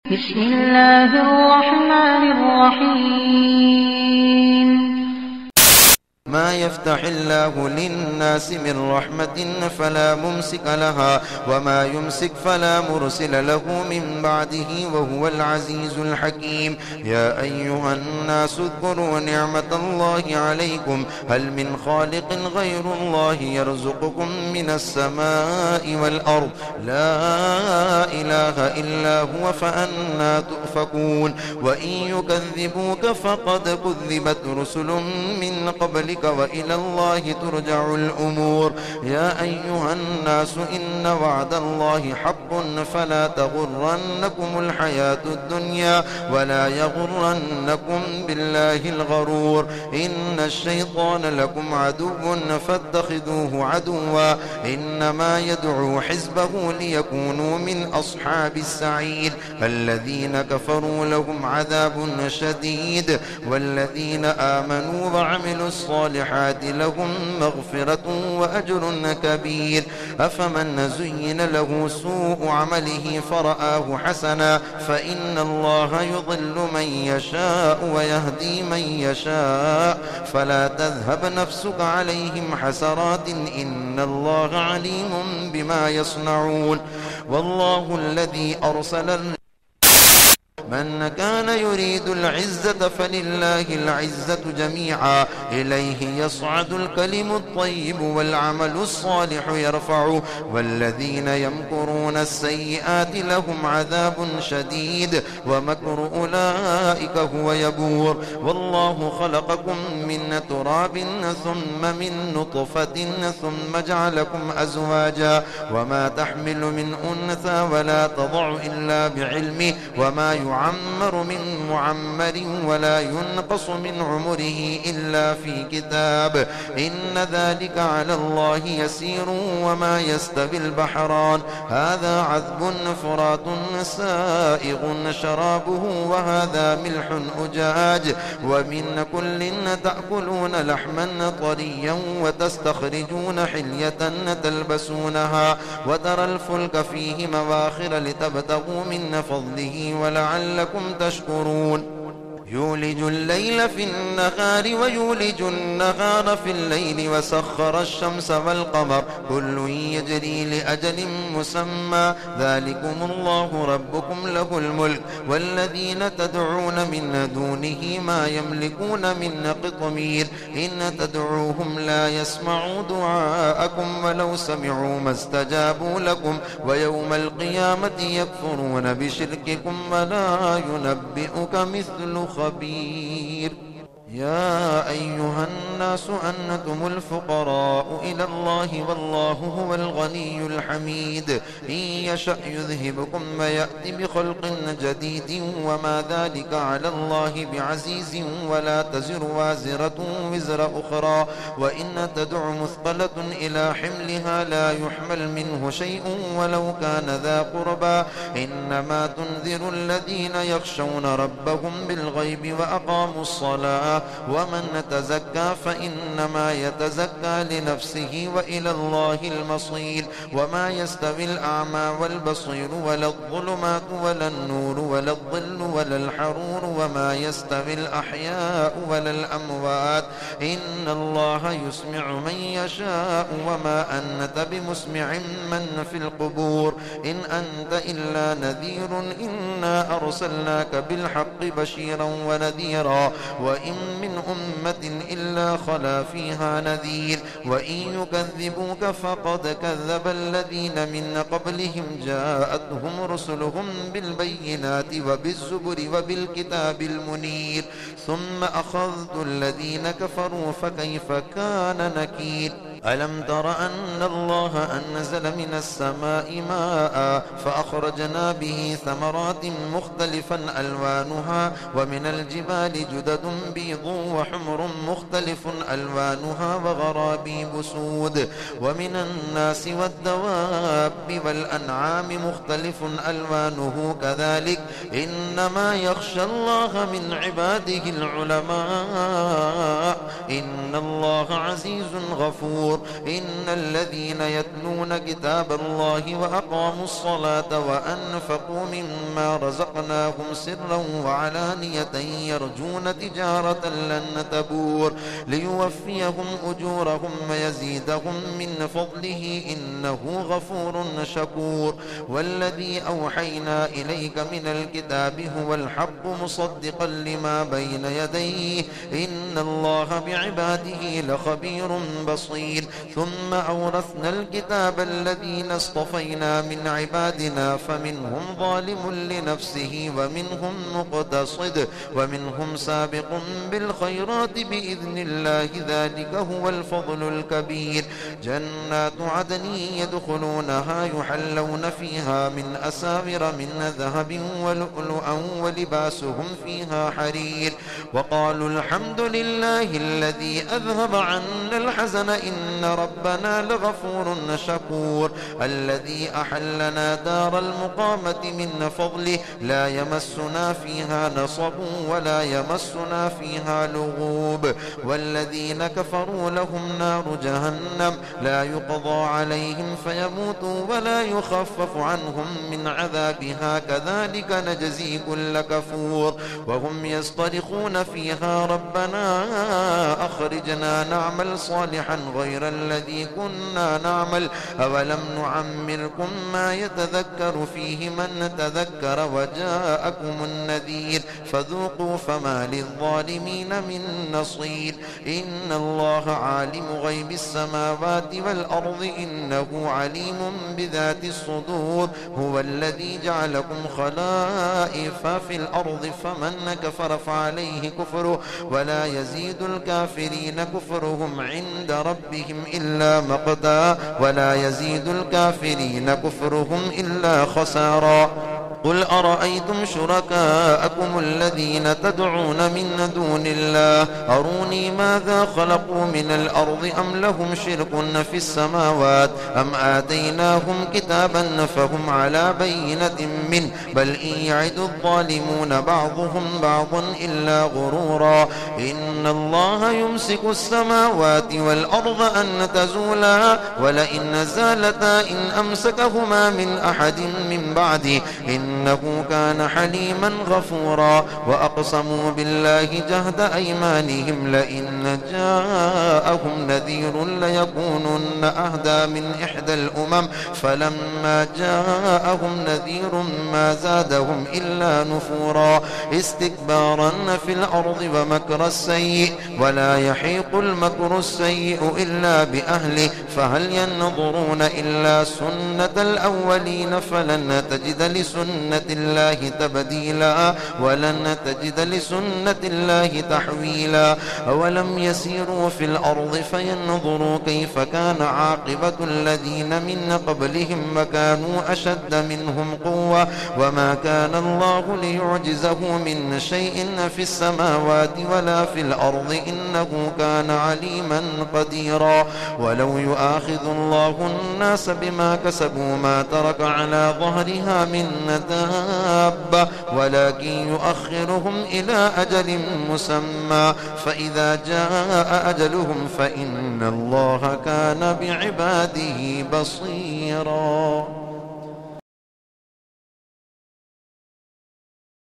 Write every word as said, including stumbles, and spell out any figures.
بسم الله الرحمن الرحيم. ما يفتح الله للناس من رحمة فلا ممسك لها وما يمسك فلا مرسل له من بعده وهو العزيز الحكيم. يا أيها الناس اذكروا نعمة الله عليكم هل من خالق غير الله يرزقكم من السماء والأرض لا إله إلا هو فأنى تؤفكون. وإن يكذبوك فقد كذبت رسل من قبلك وإلى الله ترجع الأمور. يا أيها الناس إن وعد الله حق فلا تغرنكم الحياة الدنيا ولا يغرنكم بالله الغرور. إن الشيطان لكم عدو فاتخذوه عدوا إنما يدعو حزبه ليكونوا من أصحاب السعير. الذين كفروا لهم عذاب شديد والذين آمنوا وعملوا الصالحات لهم مغفرة وأجر كبير. أفمن زين له سوء عمله فرآه حسنا فإن الله يضل من يشاء ويهدي من يشاء فلا تذهب نفسك عليهم حسرات إن الله عليم بما يصنعون. والله الذي أرسل من كان يريد العزة فلله العزة جميعا إليه يصعد الكلم الطيب والعمل الصالح يرفعه. والذين يمكرون السيئات لهم عذاب شديد ومكر أولئك هو يبور. والله خلقكم من تراب ثم من نطفة ثم جعلكم أزواجا وما تحمل من أنثى ولا تضع إلا بعلمه وما يعمر من معمر ولا ينقص من عمره إلا في كتاب إن ذلك على الله يسير. وما يستوي البحران هذا عذب فرات سائغ شرابه وهذا ملح أجاج ومن كل تأكلون لحما طريا وتستخرجون حلية تلبسونها وترى الفلك فيه مواخر لتبتغوا من فضله ولعلكم تشكرون. يولج الليل في النهار ويولج النهار في الليل وسخر الشمس والقمر كل يجري لأجل مسمى ذلكم الله ربكم له الملك والذين تدعون من دونه ما يملكون من قطمير. إن تدعوهم لا يسمعوا دعاءكم ولو سمعوا ما استجابوا لكم ويوم القيامة يكفرون بشرككم ولا ينبئك مثل خبير. يا أيها الناس أنتم الفقراء إلى الله والله هو الغني الحميد. إن يشأ يذهبكم ويأتي بخلق جديد وما ذلك على الله بعزيز ولا تزر وازرة وزر أخرى وإن تدع مثقلة إلى حملها لا يحمل منه شيء ولو كان ذا قربى. إنما تنذر الذين يخشون ربهم بالغيب وأقاموا الصلاة ومن تزكى فإنما يتزكى لنفسه وإلى الله المصير. وما يستوي الأعمى والبصير ولا الظلمات ولا النور ولا الظل ولا الحرور وما يستوي الأحياء ولا الأموات. إن الله يسمع من يشاء وما أنت بمسمع من في القبور إن أنت إلا نذير. إنا أرسلناك بالحق بشيرا ونذيرا وإن من أمة إلا خلا فيها نذير. وإن يكذبوك فقد كذب الذين من قبلهم جاءتهم رسلهم بالبينات وبالزبر وبالكتاب المنير ثم أخذت الذين كفروا فكيف كان نكير. ألم تر أن الله أنزل من السماء ماء فأخرجنا به ثمرات مختلفا ألوانها ومن الجبال جدد بيض وحمر مختلف ألوانها وغرابيب سود ومن الناس والدواب والأنعام مختلف ألوانه كذلك إنما يخشى الله من عباده العلماء إن الله عزيز غفور. شكور إن الذين يتلون كتاب الله وأقاموا الصلاة وأنفقوا مما رزقناهم سرا وعلانية يرجون تجارة لن تبور ليوفيهم أجورهم ويزيدهم من فضله إنه غفور شكور والذي أوحينا إليك من الكتاب هو الحق مصدقا لما بين يديه إن الله بعباده لخبير بصير ثم أورثنا الكتاب الذين اصطفينا من عبادنا فمنهم ظالم لنفسه ومنهم مقتصد ومنهم سابق بالخيرات بإذن الله ذلك هو الفضل الكبير جنات عدن يدخلونها يحلون فيها من أساور من ذهب ولؤلؤا ولباسهم فيها حرير وقالوا الحمد لله الذي أذهب عنا الحزن إن ربنا لغفور شكور الذي أحلنا دار المقامة من فضله لا يمسنا فيها نصب ولا يمسنا فيها لغوب والذين كفروا لهم نار جهنم لا يقضى عليهم فيموتوا ولا يخفف عنهم من عذابها كذلك نجزي كل كفور وهم يصطرخون فيها ربنا أخرجنا نعمل صالحا غير الذي كنا نعمل أولم نعمركم ما يتذكر فيه من تذكر وجاءكم النذير فذوقوا فما للظالمين من نصير إن الله عالم غيب السماوات والأرض إنه عليم بذات الصدور هو الذي جعلكم خلائف في الأرض فمن كفر فعليه كفره ولا يزيد الكافرين كفرهم عند ربهم إلا مقتا ولا يزيد الكافرين كفرهم إلا خسارا قل أرأيتم شركاءكم الذين تدعون من دون الله أروني ماذا خلقوا من الأرض أم لهم شرك في السماوات أم آتيناهم كتابا فهم على بينة منه بل إن يعد الظالمون بعضهم بعضا إلا غرورا إن الله يمسك السماوات والأرض أن تزولا ولئن زالتا إن أمسكهما من أحد من بعده إنه كان حليما غفورا وأقسموا بالله جهد أيمانهم لئن جاءهم نذير ليكونن أهدى من إحدى الأمم فلما جاءهم نذير ما زادهم إلا نفورا استكبارا في الأرض ومكر السيء ولا يحيق المكر السيء إلا بأهله فهل ينظرون إلا سنة الأولين فلن تجد لسنة الله تبديلا ولن تجد لسنة الله تحويلا أولم يسيروا في الأرض فينظروا كيف كان عاقبة الذين من قبلهم وكانوا أشد منهم قوة وما كان الله ليعجزه من شيء في السماوات ولا في الأرض إنه كان عليما قديرا ولو يؤاخذ الله الناس بما كسبوا ما ترك على ظهرها من دابة ولكن يؤخرهم إلى أجل مسمى فإذا جاء أجلهم فإن الله كان بعباده بصيرا.